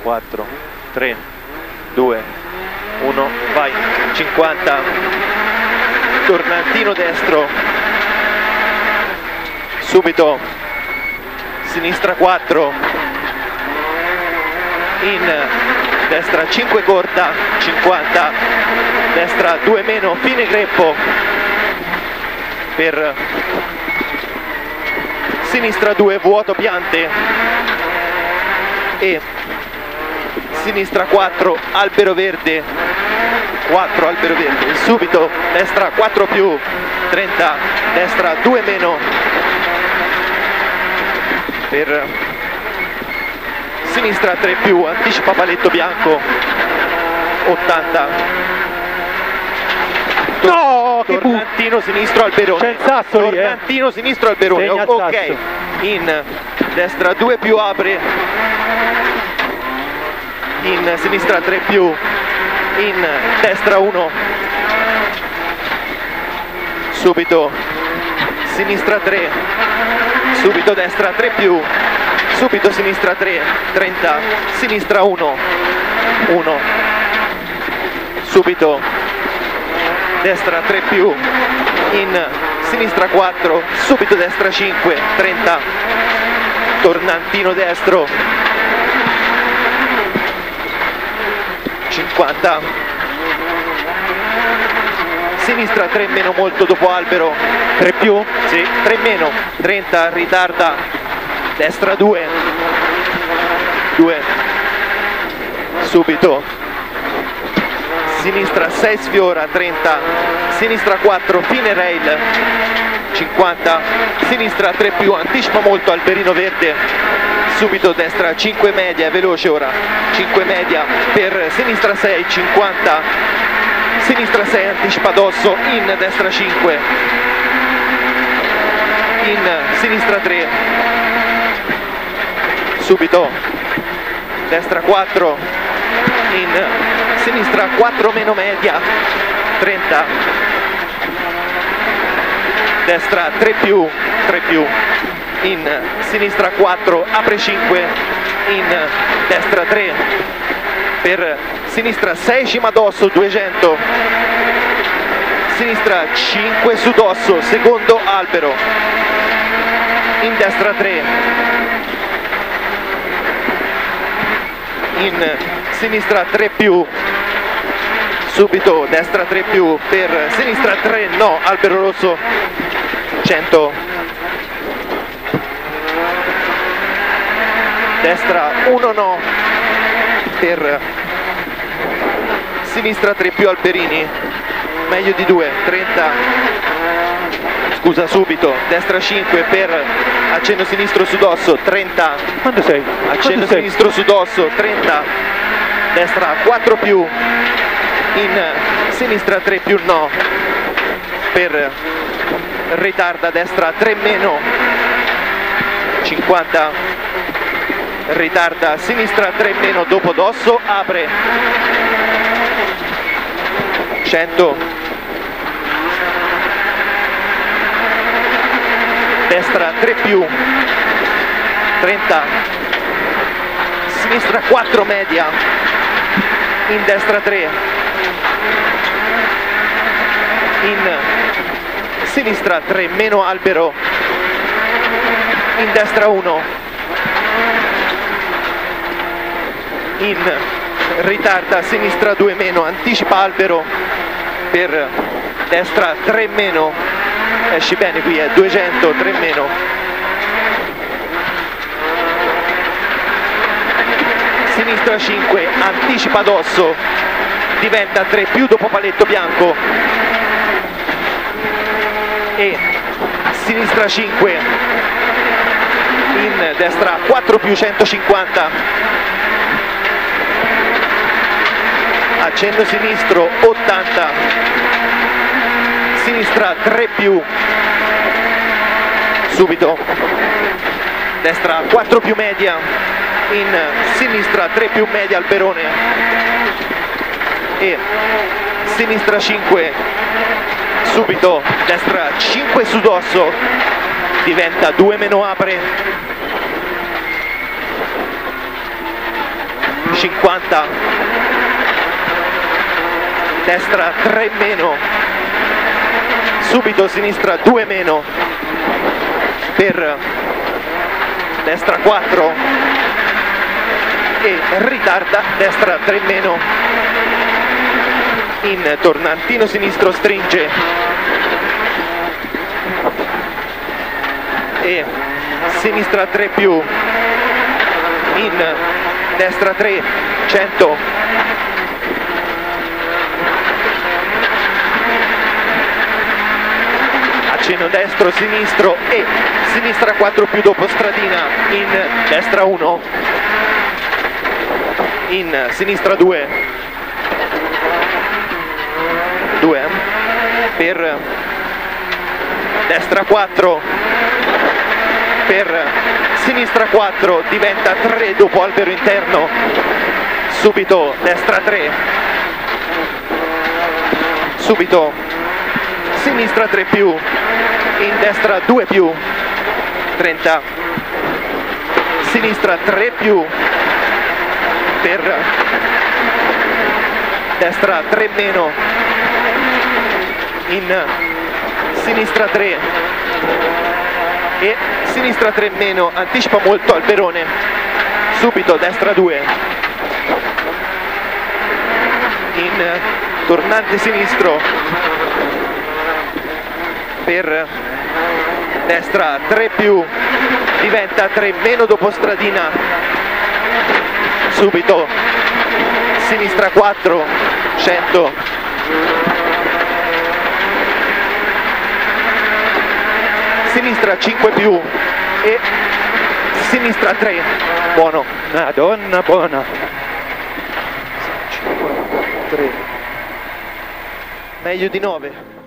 4, 3, 2, 1, vai, 50, tornantino destro, subito, sinistra 4, in destra 5 corta, 50, destra 2 meno, fine greppo, per sinistra 2, vuoto piante, e sinistra 4, albero verde, 4 albero verde, subito, destra 4 più, 30, destra 2 meno, per sinistra 3 più, anticipa paletto bianco, 80, no, che tornantino sinistro alberone, c'è il sasso lì, tornantino sinistro alberone, segna il ok, sasso. in destra 2 più apre, in sinistra 3 più, in destra 1, subito sinistra 3, subito destra 3 più, subito sinistra 3, 30, sinistra 1, 1, subito destra 3 più, in sinistra 4, subito destra 5, 30, tornantino destro, 50, sinistra 3 meno molto dopo albero, 3 più, sì, 3 meno, 30, ritarda, destra 2, 2, subito, sinistra 6 sfiora, 30, sinistra 4, fine rail, 50, sinistra 3 più, anticipa molto alberino verde, subito destra 5 media, è veloce ora, 5 media, per sinistra 6, 50, sinistra 6, anticipa addosso, in destra 5, in sinistra 3, subito, destra 4, in sinistra 4 meno media, 30, destra 3 più, 3 più, in sinistra 4, apre 5, in destra 3, per sinistra 6 cima d'osso, 200, sinistra 5 su d'osso, secondo albero, in destra 3, in sinistra 3 più, subito destra 3 più, per sinistra 3 no, albero rosso, 100, destra 1 no, per sinistra 3 più alberini, meglio di 2, 30, scusa, subito, destra 5 per accenno sinistro su d'osso, 30, quando sei? accenno sinistro su d'osso, 30, destra 4 più, in sinistra 3 più no, per ritarda, destra 3 meno, 50, ritarda, sinistra 3 meno dopo d'osso, apre, 100, destra 3 più, 30, sinistra 4 media, in destra 3, in sinistra 3 meno albero, in destra 1, in ritarda, sinistra 2 meno, anticipa albero, per destra 3 meno, esci bene qui, 200, 3 meno, sinistra 5, anticipa d'osso, diventa 3 più dopo paletto bianco, e sinistra 5, in destra 4 più, 150, accenno sinistro 80, sinistra 3 più, subito, destra 4 più media, in sinistra 3 più media alberone, e sinistra 5, subito, destra 5 su d'osso, diventa 2 meno apre, 50, destra 3 meno, subito sinistra 2 meno per destra 4 e ritarda destra 3 meno, in tornantino sinistro stringe e sinistra 3 più, in destra 3, 100, accenno destro, sinistro e sinistra 4 più dopo stradina, in destra 1, in sinistra 2, 2 per destra 4, per sinistra 4 diventa 3 dopo albero interno, subito destra 3, subito sinistra 3 più, in destra 2 più, 30, sinistra 3 più, per destra 3 meno, in sinistra 3 e sinistra 3 meno, anticipa molto Alberone, subito destra 2, in tornante sinistro per destra 3 più, diventa 3 meno dopo stradina, subito sinistra 4, 100, sinistra 5 più e sinistra 3, buono, Madonna buona. 5, 3, meglio di 9.